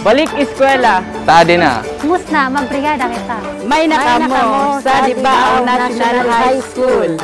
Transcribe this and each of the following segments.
Balik eskwela. Tadi na. Musna, magbrigada kita. Mayna kamo sa Baao National High School.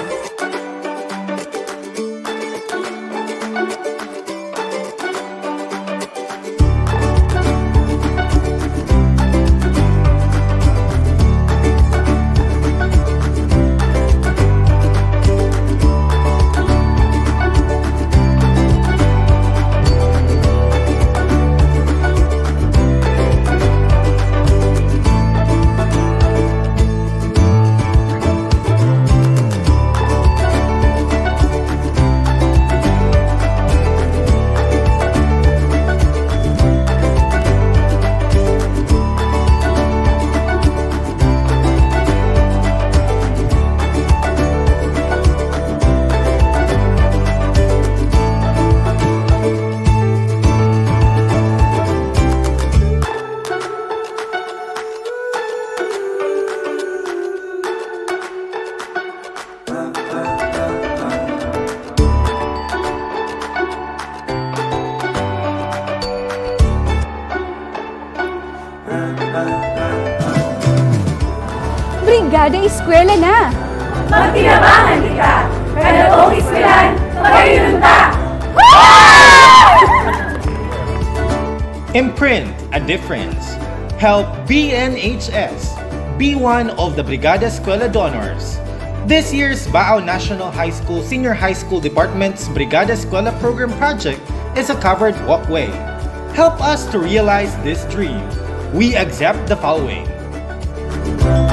Brigada eskwela na! Magtinabangan ka! Kada tong eskwelan, magayunta! Imprint a difference. Help BNHS. Be one of the Brigada Eskwela donors. This year's Baao National High School Senior High School Department's Brigada Eskwela Program Project is a covered walkway. Help us to realize this dream. We accept the following.